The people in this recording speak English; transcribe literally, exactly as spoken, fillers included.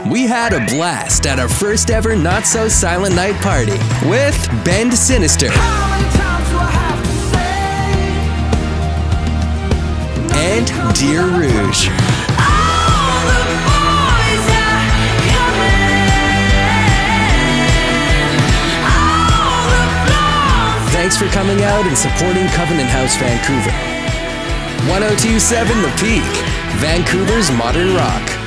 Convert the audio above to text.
We had a blast at our first ever Not So Silent Night party with Bend Sinister and Dear Rouge. Thanks for coming out and supporting Covenant House Vancouver. one oh two point seven The Peak, Vancouver's modern rock.